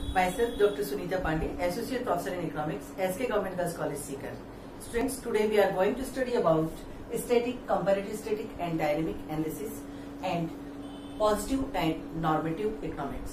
Myself, Dr. Sunita Pandey, Associate Professor in Economics, SK Government Girls College, Sikar. Students, today we are going to study about static, comparative static and dynamic analysis and positive and normative economics.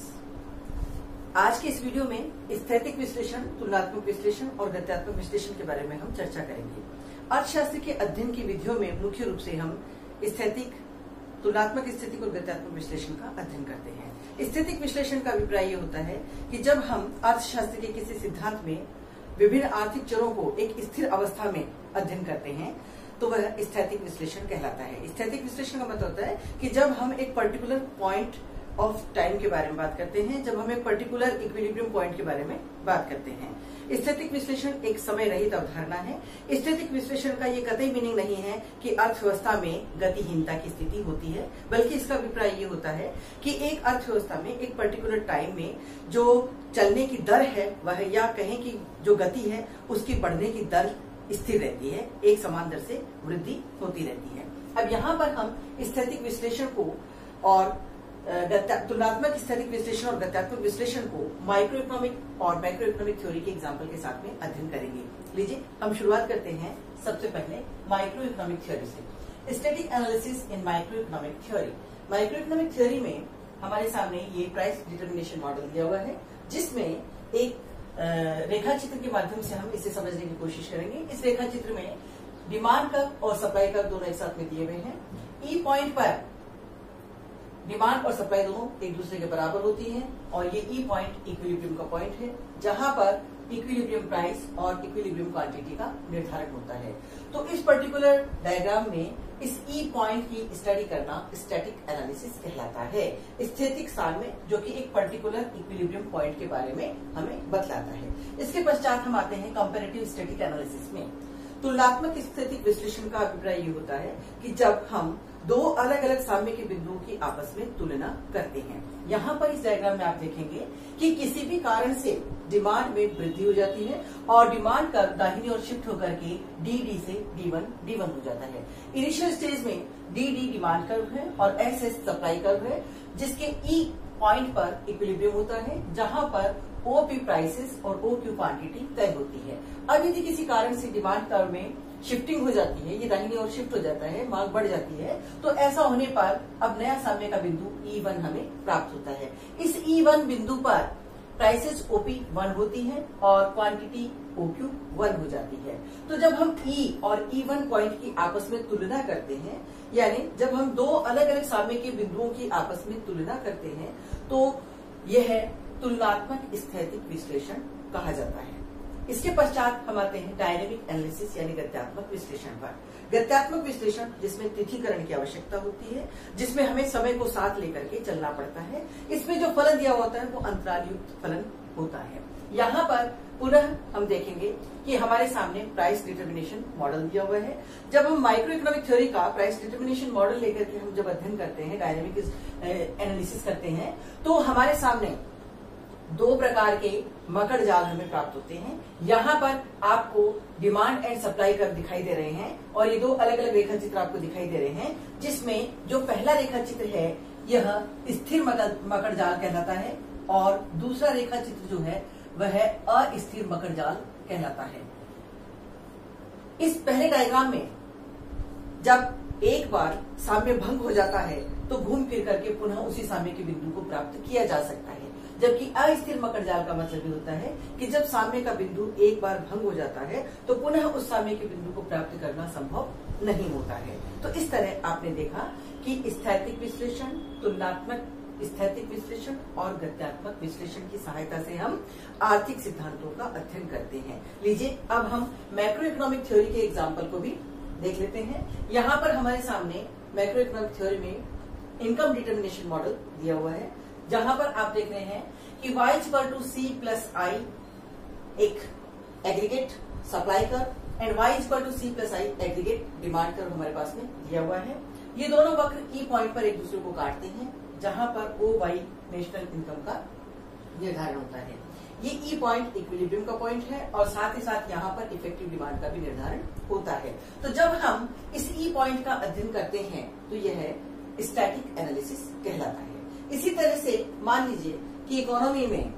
आज के इस video में स्थैतिक विश्लेषण, तुलनात्मक विश्लेषण और गत्यात्मक विश्लेषण के बारे में हम चर्चा करेंगे। अर्थशास्त्र के अध्ययन की विधियों में मुख्य रूप से हम स्थैतिक, तुलनात्मक स्थितिक और गत्यात्मक विश्लेषण का अध्ययन करते हैं। स्थैतिक विश्लेषण का अभिप्राय ये होता है कि जब हम अर्थशास्त्र के किसी सिद्धांत में विभिन्न आर्थिक चरों को एक स्थिर अवस्था में अध्ययन करते हैं तो वह स्थैतिक विश्लेषण कहलाता है। स्थैतिक विश्लेषण का मतलब होता है कि जब हम एक पर्टिकुलर पॉइंट ऑफ टाइम के बारे में बात करते हैं, जब हम एक पर्टिकुलर इक्विलिब्रियम पॉइंट के बारे में बात करते हैं। स्थैतिक विश्लेषण एक समय रहित अवधारणा है। स्थैतिक विश्लेषण का ये कतई मीनिंग नहीं है कि अर्थव्यवस्था में गतिहीनता की स्थिति होती है, बल्कि इसका अभिप्राय ये होता है कि एक अर्थव्यवस्था में एक पर्टिकुलर टाइम में जो चलने की दर है वह, या कहें कि जो गति है उसकी बढ़ने की दर स्थिर रहती है, एक समान दर से वृद्धि होती रहती है। अब यहाँ पर हम स्थैतिक विश्लेषण को और तुलनात्मक स्थैतिक विश्लेषण और गत्यात्मक विश्लेषण को माइक्रो इकोनॉमिक और मैक्रो इकोनॉमिक थ्योरी के एग्जाम्पल के साथ में अध्ययन करेंगे। लीजिए हम शुरुआत करते हैं सबसे पहले माइक्रो इकोनॉमिक थ्योरी से। Static analysis in micro economic theory. Micro economic theory में हमारे सामने ये प्राइस डिटर्मिनेशन मॉडल दिया हुआ है, जिसमें एक रेखा चित्र के माध्यम से हम इसे समझने की कोशिश करेंगे। इस रेखा चित्र में डिमांड कर्व और सप्लाई कर्व दोनों एक साथ में दिए हुए हैं। ई पॉइंट पर डिमांड और सप्लाई दोनों एक दूसरे के बराबर होती है और ये ई पॉइंट इक्विलिब्रियम का पॉइंट है, जहां पर इक्विलिब्रियम प्राइस और इक्विलिब्रियम क्वांटिटी का निर्धारण होता है। तो इस पर्टिकुलर डायग्राम में इस ई पॉइंट की स्टडी करना स्टैटिक एनालिसिस कहलाता है, स्थैतिक सार में, जो कि एक पर्टिकुलर इक्विलिब्रियम पॉइंट के बारे में हमें बतलाता है। इसके पश्चात हम आते हैं कंपैरेटिव स्टैटिक एनालिसिस में। तुलनात्मक स्थैतिक विश्लेषण का अभिप्राय ये होता है कि जब हम दो अलग अलग साम्य के बिंदुओं की आपस में तुलना करते हैं। यहाँ पर इस डायग्राम में आप देखेंगे कि किसी भी कारण से डिमांड में वृद्धि हो जाती है और डिमांड कर्व दाहिनी ओर शिफ्ट होकर के डी से D1 हो जाता है। इनिशियल स्टेज में डी डिमांड कर्व है और SS सप्लाई कर्व है, जिसके ई पॉइंट पर इक्विलिब्रियम होता है, जहां पर OP प्राइसेस और OQ क्वांटिटी तय होती है। अब यदि किसी कारण से डिमांड कर्व में शिफ्टिंग हो जाती है, ये दाहिनी ओर शिफ्ट हो जाता है, मांग बढ़ जाती है, तो ऐसा होने पर अब नया साम्य का बिंदु E1 हमें प्राप्त होता है। इस E1 बिंदु पर प्राइसेस OP 1 होती है और क्वांटिटी OQ 1 हो जाती है। तो जब हम E और E1 पॉइंट की आपस में तुलना करते हैं, यानी जब हम दो अलग अलग साम्य के बिंदुओं की आपस में तुलना करते हैं, तो यह तुलनात्मक स्थैतिक विश्लेषण कहा जाता है। इसके पश्चात हम आते हैं डायनेमिक एनालिसिस यानी गत्यात्मक विश्लेषण पर। गत्यात्मक विश्लेषण जिसमें तिथिकरण की आवश्यकता होती है, जिसमें हमें समय को साथ लेकर के चलना पड़ता है। इसमें जो फलन दिया होता है वो अंतराल युक्त फलन होता है। यहाँ पर पुनः हम देखेंगे कि हमारे सामने प्राइस डिटर्मिनेशन मॉडल दिया हुआ है। जब हम माइक्रो इकोनॉमिक थ्योरी का प्राइस डिटर्मिनेशन मॉडल लेकर के हम जब अध्ययन करते हैं, डायनेमिक एनालिसिस करते हैं, तो हमारे सामने दो प्रकार के मकड़ जाल हमें प्राप्त होते हैं। यहाँ पर आपको डिमांड एंड सप्लाई कर्व दिखाई दे रहे हैं और ये दो अलग अलग रेखा चित्र आपको दिखाई दे रहे हैं, जिसमें जो पहला रेखा चित्र है यह स्थिर मकड़ जाल कहलाता है और दूसरा रेखा चित्र जो है वह अस्थिर मकड़ जाल कहलाता है। इस पहले डायग्राम में जब एक बार साम्य भंग हो जाता है तो घूम फिर करके पुनः उसी साम्य के बिंदु को प्राप्त किया जा सकता है, जबकि अस्थिर मकड़ जाल का मतलब ये होता है कि जब साम्य का बिंदु एक बार भंग हो जाता है तो पुनः उस साम्य के बिंदु को प्राप्त करना संभव नहीं होता है। तो इस तरह आपने देखा कि स्थैतिक विश्लेषण, तुलनात्मक स्थैतिक विश्लेषण और गत्यात्मक विश्लेषण की सहायता से हम आर्थिक सिद्धांतों का अध्ययन करते हैं। लीजिए अब हम मैक्रो इकोनॉमिक थ्योरी के एग्जाम्पल को भी देख लेते हैं। यहाँ पर हमारे सामने मैक्रो इकोनॉमिक थ्योरी में इनकम डिटर्मिनेशन मॉडल दिया हुआ है, जहां पर आप देख रहे हैं कि y=C+i एक aggregate supply curve and y=C+i aggregate demand curve हमारे पास में दिया हुआ है। ये दोनों वक्र ई पॉइंट पर एक दूसरे को काटते हैं, जहां पर OY नेशनल इनकम का निर्धारण होता है। ये ई पॉइंट इक्विलिब्रियम का पॉइंट है और साथ ही साथ यहाँ पर इफेक्टिव डिमांड का भी निर्धारण होता है। तो जब हम इस ई पॉइंट का अध्ययन करते हैं तो यह स्टैटिक एनालिसिस कहलाता है। इसी तरह से मान लीजिए कि इकोनॉमी में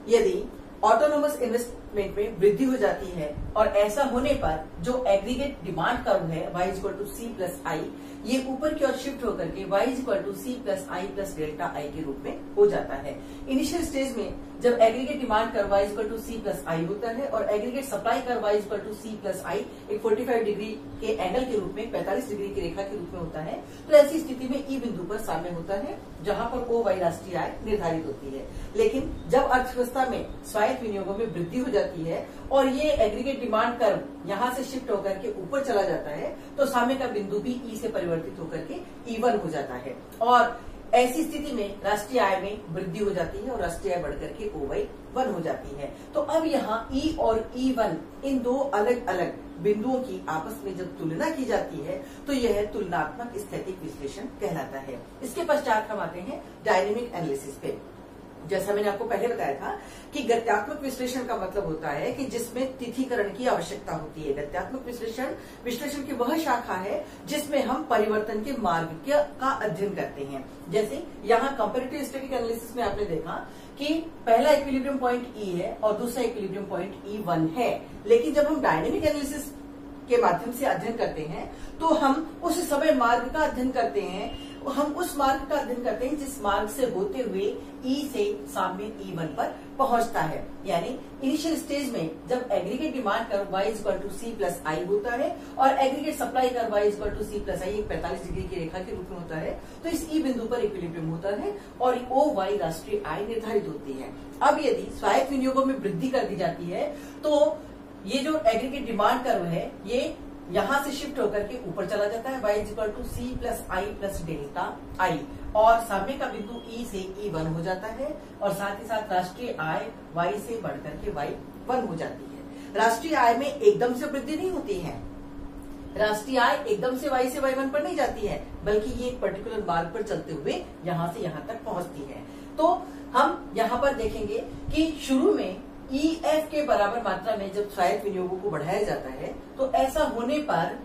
यदि ऑटोनोमस इन्वेस्टमेंट में वृद्धि हो जाती है और ऐसा होने पर जो एग्रीगेट डिमांड कर्व है y equal to C plus I, ये ऊपर की ओर शिफ्ट होकर के y equal to C plus I plus delta I के रूप में हो जाता है। इनिशियल स्टेज में जब aggregate demand curve y equal to C plus I होता है और aggregate supply curve y equal to C plus I एक 45 डिग्री के एंगल के रूप में 45 डिग्री की रेखा के रूप में होता है, तो ऐसी स्थिति में ई बिंदु पर साम्य होता है जहां पर ओ वाई राष्ट्रीय आय निर्धारित होती है। लेकिन जब अर्थव्यवस्था में स्वायत्त विनियोगों में वृद्धि हो जाती है और ये एग्रीगेट डिमांड कर्व यहां से शिफ्ट होकर के ऊपर चला जाता है तो साम्य का बिंदु भी ई से परिवर्तित होकर के E1 हो जाता है और ऐसी स्थिति में राष्ट्रीय आय में वृद्धि हो जाती है और राष्ट्रीय आय बढ़कर के OY1 हो जाती है। तो अब यहाँ E और E1 इन दो अलग अलग बिंदुओं की आपस में जब तुलना की जाती है तो यह तुलनात्मक स्थैतिक विश्लेषण कहलाता है। इसके पश्चात हम आते हैं डायनेमिक एनालिसिस पे। जैसा मैंने आपको पहले बताया था कि गत्यात्मक विश्लेषण का मतलब होता है कि जिसमें तिथिकरण की आवश्यकता होती है। गत्यात्मक विश्लेषण की वह शाखा है जिसमें हम परिवर्तन के मार्ग का अध्ययन करते हैं। जैसे यहाँ कंपैरेटिव स्टैटिक एनालिसिस में आपने देखा कि पहला इक्विलिब्रियम पॉइंट E है और दूसरा इक्विलिब्रियम पॉइंट E1 है, लेकिन जब हम डायनेमिक एनालिसिस के माध्यम से अध्ययन करते हैं तो हम उस समय मार्ग का अध्ययन करते हैं, हम उस मार्ग का अध्ययन करते हैं जिस मार्ग से होते हुए E से साम्य E1 पर पहुंचता है। यानी इनिशियल स्टेज में जब aggregate demand curve y equal to C plus I होता है और aggregate supply curve y equal to C plus I एक 45 डिग्री की रेखा के रूप में होता है, तो इस E बिंदु पर इक्विलिब्रियम होता है और OY राष्ट्रीय आय निर्धारित होती है। अब यदि स्वायत्त विनियोगों में वृद्धि कर दी जाती है तो ये जो एग्रीगेट डिमांड कर्व है ये यहां से शिफ्ट होकर के ऊपर चला जाता है y equal to C plus I plus delta I और साम्य का बिंदु E से E1 हो जाता है और साथ ही साथ राष्ट्रीय आय y से बढ़कर के Y1 हो जाती है। राष्ट्रीय आय में एकदम से वृद्धि नहीं होती है, राष्ट्रीय आय एकदम से Y से Y1 पर नहीं जाती है, बल्कि ये एक पर्टिकुलर मार्ग पर चलते हुए यहां से यहां तक पहुंचती है। तो हम यहाँ पर देखेंगे कि शुरू में EF के बराबर मात्रा में जब स्वायत्त विनियोगों को बढ़ाया जाता है तो ऐसा होने पर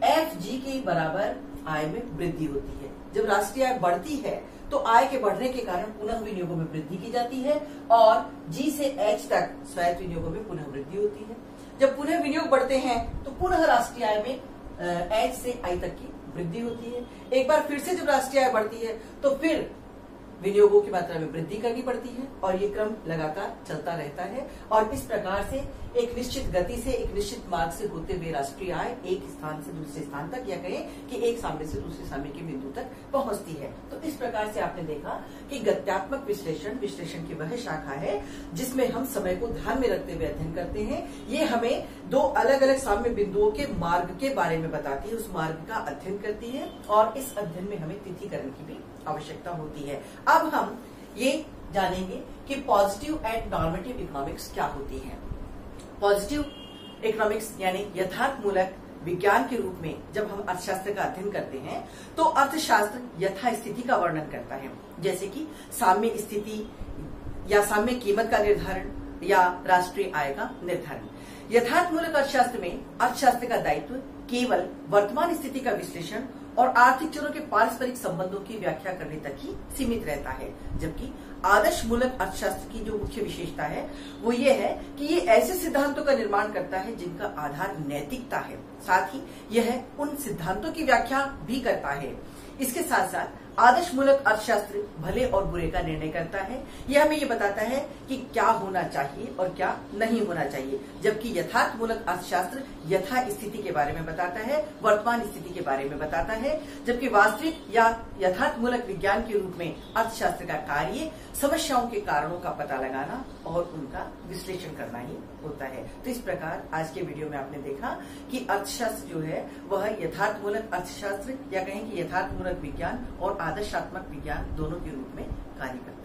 FG के बराबर आय में वृद्धि होती है। जब राष्ट्रीय आय बढ़ती है तो आय के बढ़ने के कारण पुनः विनियोगों में वृद्धि की जाती है और G से H तक स्वायत्त विनियोगों में पुनः वृद्धि होती है। जब पुनः विनियोग बढ़ते हैं तो पुनः राष्ट्रीय आय में H से I तक की वृद्धि होती है। एक बार फिर से जब राष्ट्रीय आय बढ़ती है तो फिर विनियोगों की मात्रा में वृद्धि करनी पड़ती है और ये क्रम लगातार चलता रहता है और इस प्रकार से एक निश्चित गति से एक निश्चित मार्ग से होते हुए राष्ट्रीय आय एक स्थान से दूसरे स्थान तक या कहें कि एक साम्य से दूसरे साम्य के बिंदु तक पहुंचती है। तो इस प्रकार से आपने देखा कि गत्यात्मक विश्लेषण की वह शाखा है जिसमें हम समय को ध्यान में रखते हुए अध्ययन करते हैं। ये हमें दो अलग अलग साम्य बिंदुओं के मार्ग के बारे में बताती है, उस मार्ग का अध्ययन करती है और इस अध्ययन में हमें तिथिकरण की भी आवश्यकता होती है। अब हम ये जानेंगे कि पॉजिटिव एंड नॉर्मेटिव इकोनॉमिक्स क्या होती है। पॉजिटिव इकोनॉमिक्स यानी यथार्थमूलक विज्ञान के रूप में जब हम अर्थशास्त्र का अध्ययन करते हैं तो अर्थशास्त्र यथास्थिति का वर्णन करता है, जैसे कि साम्य स्थिति या साम्य कीमत का निर्धारण या राष्ट्रीय आय का निर्धारण। यथार्थमूलक अर्थशास्त्र में अर्थशास्त्र का दायित्व केवल वर्तमान स्थिति का विश्लेषण और आर्थिक चरों के पारस्परिक संबंधों की व्याख्या करने तक ही सीमित रहता है, जबकि आदर्श मूलक अर्थशास्त्र की जो मुख्य विशेषता है वो ये है कि ये ऐसे सिद्धांतों का निर्माण करता है जिनका आधार नैतिकता है, साथ ही यह उन सिद्धांतों की व्याख्या भी करता है। इसके साथ साथ आदर्श मूलक अर्थशास्त्र भले और बुरे का निर्णय करता है। यह हमें ये बताता है कि क्या होना चाहिए और क्या नहीं होना चाहिए, जबकि यथार्थ मूलक अर्थशास्त्र यथा स्थिति के बारे में बताता है, वर्तमान स्थिति के बारे में बताता है, जबकि वास्तविक या यथार्थ मूलक विज्ञान के रूप में अर्थशास्त्र का कार्य समस्याओं के कारणों का पता लगाना और उनका विश्लेषण करना ही होता है। तो इस प्रकार आज के वीडियो में आपने देखा कि अर्थशास्त्र जो है वह यथार्थ मूलक अर्थशास्त्र या कहें कि यथार्थ मूलक विज्ञान और आदर्शात्मक विज्ञान दोनों के रूप में कार्य करता है।